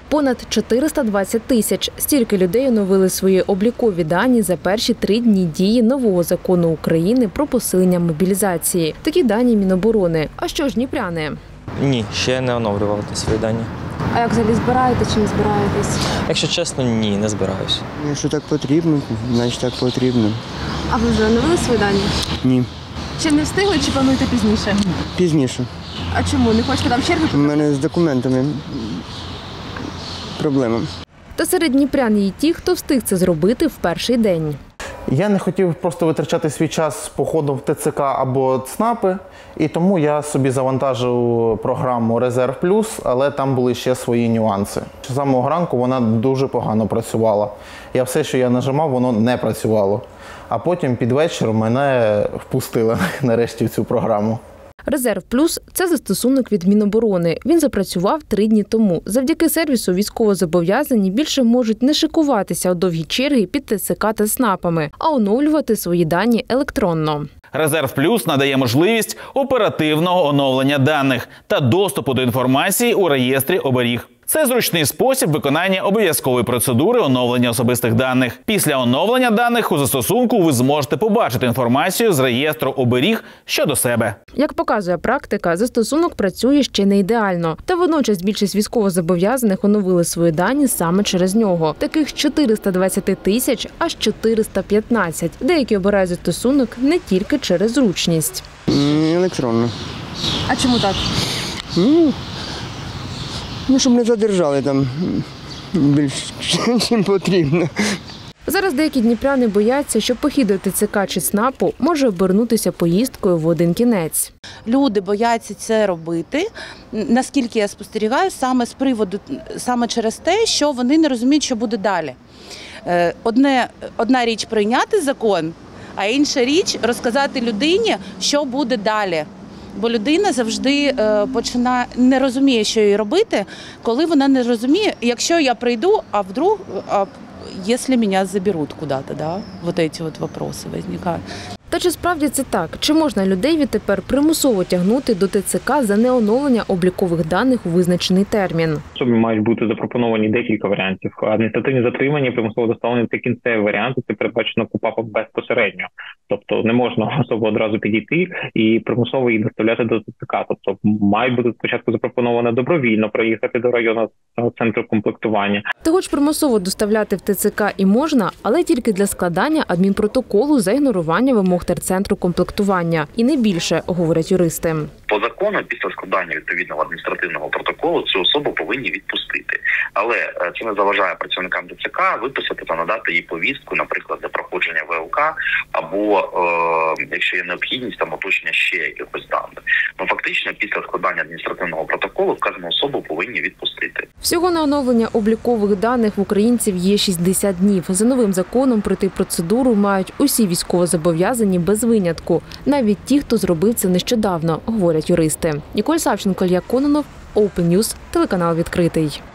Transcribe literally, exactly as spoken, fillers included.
Понад чотириста двадцять тисяч. Стільки людей оновили свої облікові дані за перші три дні дії нового закону України про посилення мобілізації. Такі дані Міноборони. А що ж дніпряни? Ні, ще не оновлював свої дані. А як взагалі збираєте чи не збираєтесь? Якщо чесно, ні, не збираюсь. Якщо так потрібно, значить так потрібно. А ви вже оновили свої дані? Ні. Ще не встигли чи плануєте пізніше? Пізніше. А чому? Не хочете там черги? У мене з документами проблема. Та серед дніпрян є й ті, хто встиг це зробити в перший день. Я не хотів просто витрачати свій час походом в ТЦК або ЦНАПи, і тому я собі завантажив програму «Резерв плюс», але там були ще свої нюанси. З самого ранку вона дуже погано працювала. Я все, що я нажимав, воно не працювало. А потім під вечір мене впустили нарешті в цю програму. «Резерв плюс» – це застосунок від Міноборони. Він запрацював три дні тому. Завдяки сервісу військовозобов'язані більше можуть не шикуватися у довгі черги під ТЦК та ЦНАПами, а оновлювати свої дані електронно. «Резерв плюс» надає можливість оперативного оновлення даних та доступу до інформації у реєстрі оберіг. Це зручний спосіб виконання обов'язкової процедури оновлення особистих даних. Після оновлення даних у застосунку ви зможете побачити інформацію з реєстру оберіг щодо себе. Як показує практика, застосунок працює ще не ідеально. Та водночас більшість військовозобов'язаних оновили свої дані саме через нього. Таких з чотириста двадцять тисяч, аж чотириста п'ятнадцять. Деякі обирають застосунок не тільки через зручність. Електронно. А чому так? Ну, Ну, щоб не задержали там більше, чим потрібно. Зараз деякі дніпряни бояться, що похід до ТЦК чи ЦНАПу може обернутися поїздкою в один кінець. Люди бояться це робити, наскільки я спостерігаю, саме з приводу, саме через те, що вони не розуміють, що буде далі. Одне, одна річ – прийняти закон, а інша річ – розказати людині, що буде далі. Бо людина завжди починає, не розуміє, що їй робити, коли вона не розуміє, якщо я прийду, а вдруг, а якщо мене заберуть куди-то, да? Вот эти вот вопросы возникають. Та чи справді це так? Чи можна людей відтепер примусово тягнути до ТЦК за неоновлення облікових даних у визначений термін? Особі мають бути запропоновані декілька варіантів. Адміністративні затримання, примусове доставлення – це кінцевий варіант, це передбачено КУпАПом безпосередньо. Тобто не можна особу одразу підійти і примусово її доставляти до ТЦК. Тобто має бути спочатку запропоновано добровільно проїхати до районного центру комплектування. Того ж примусово доставляти в ТЦК і можна, але тільки для складання адмінпротоколу за ігнорування вимог терцентру комплектування. І не більше, говорять юристи. По закону, після складання відповідного адміністративного протоколу, цю особу повинні відпустити. Але це не заважає працівникам ТЦК виписати та надати їй повістку, наприклад, для проходження ВЛК, або, е, якщо є необхідність, там уточнення ще якихось даних. Ну, фактично, після складання адміністративного протоколу вказану особу повинні відпустити. Всього на оновлення облікових даних в українців є шістдесят днів. За новим законом пройти процедуру мають усі військовозобов'язані без винятку. Навіть ті, хто зробив це нещодавно, говорять юристи. Ніколь Савченко, Ілья Кононов, Open News, телеканал «Відкритий».